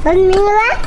本名は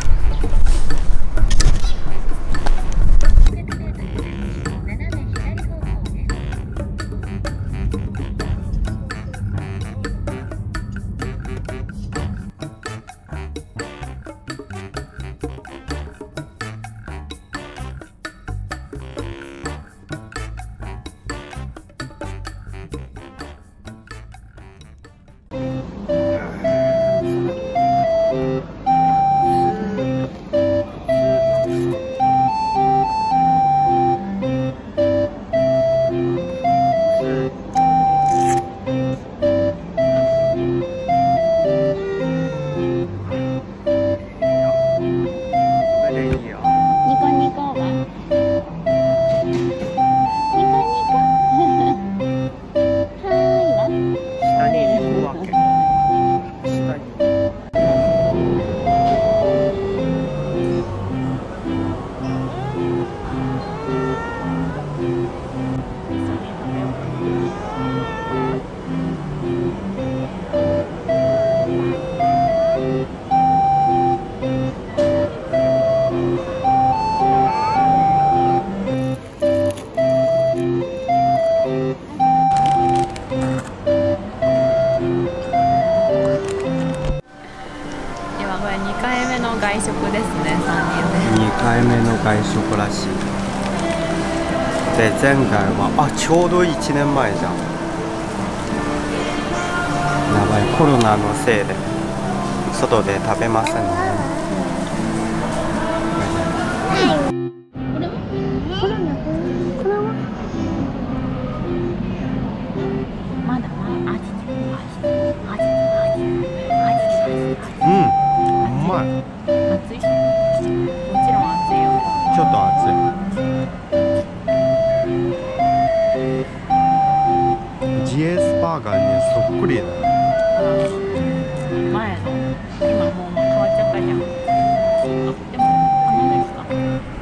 外食ですね、3人で。 2回目の外食らしい。で、前回はちょうど1年前じゃん。やばい、コロナのせいで外で食べませんね。うまい。 熱い？もちろん熱いよ。 ちょっと熱い。GS バーガーにそっくりだ。 前の今もう変わっちゃったじゃん。でもこのですか。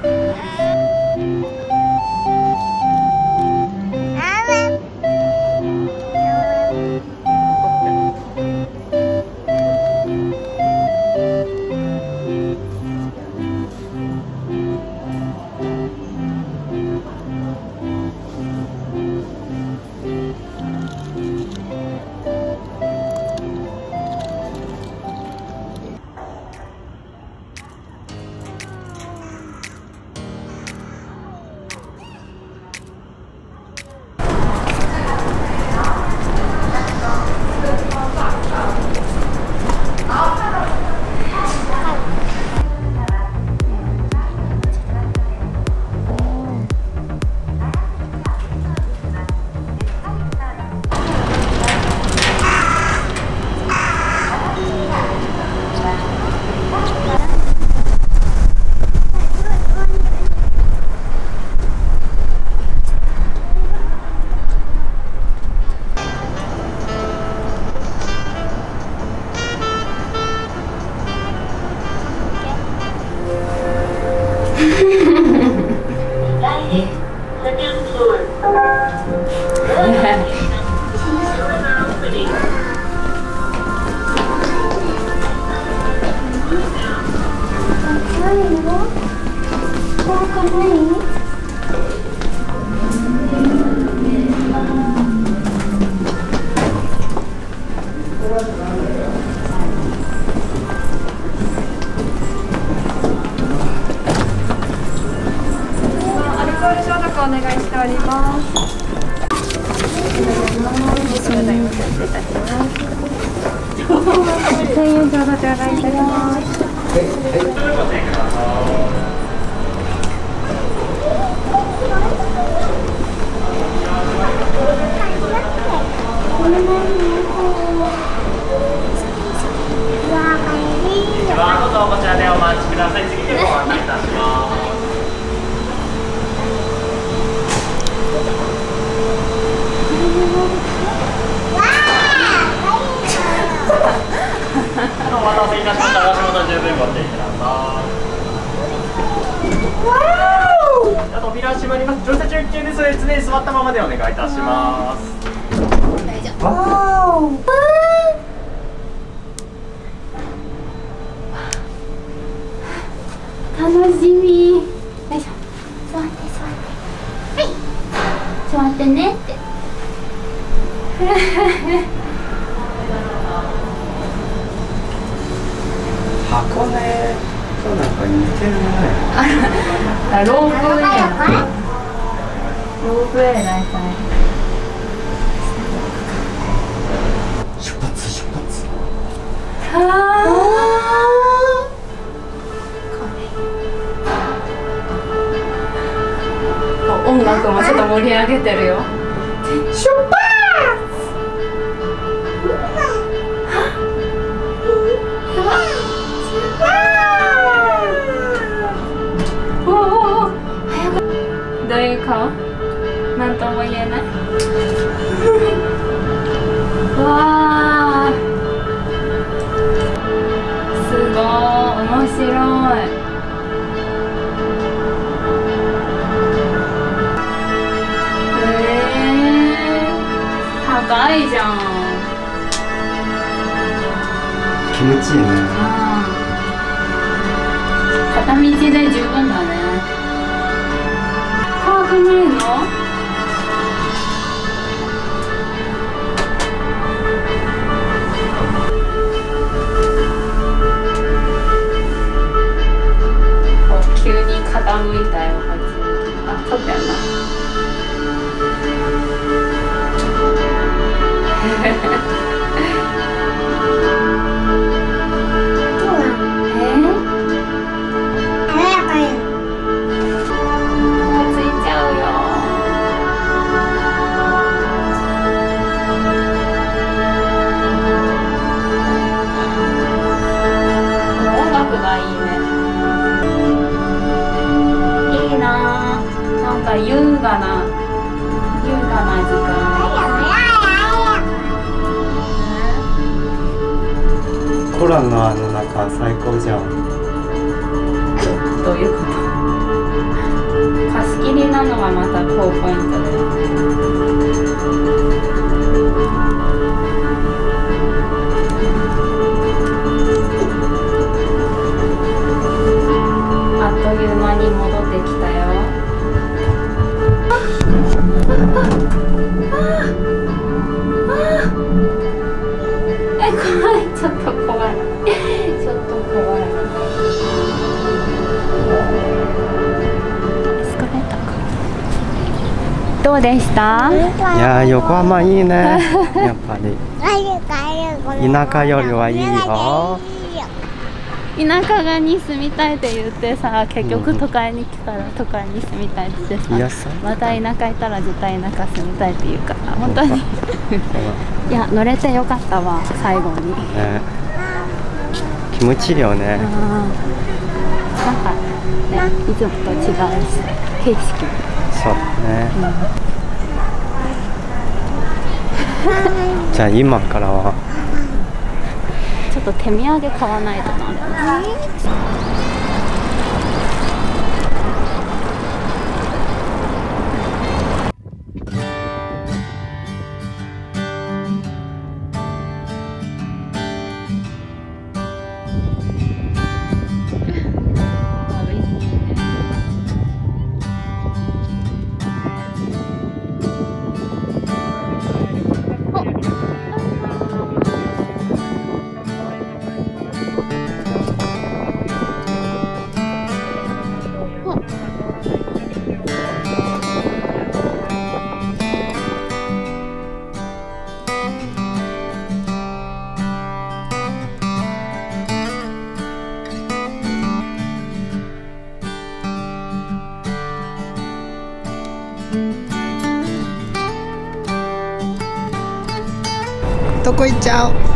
お願いしております。1000円ちょうど頂戴いたします。 どうぞこちらでお待ちください。次でご案内いたします。お待たせいたしました。足元十分ご注意ください。扉閉まります。乗車中級ですので常に座ったままでお願いいたします。 楽しみ。よいしょ。座って座って。はい。座ってねって。 箱根となんか似てるね。 ロープウェイや。ロープウェイ大体。 出発出発。 音楽もちょっと盛り上げてるよ。出発。どういう顔？なんとも言えない。わあ、すごい面白い。高いじゃん。 気持ちいいね。 片道で十分だね。怖くないの？急に傾いたよ。あ、撮ってんな。優雅な時間。 コロナの中最高じゃん。 どういうこと？貸し切りなのがまた高ポイントで。あっという間に戻ってきたよ。怖い、ちょっと怖い。ちょっと怖い。エスカレーターか。どうでした？ いやー、横浜いいね。やっぱり。田舎よりはいいよ。 田舎に住みたいって言ってさ、結局都会に来たら都会に住みたいってさ、また田舎いたら絶対田舎住みたいって言うから、本当にいや、乗れてよかったわ、最後に、 ね、気持ちいいよね。 なんかね、いつもと違うし景色。 そうね、じゃあ今からはちょっと手土産買わないとな。 どこ行っちゃう？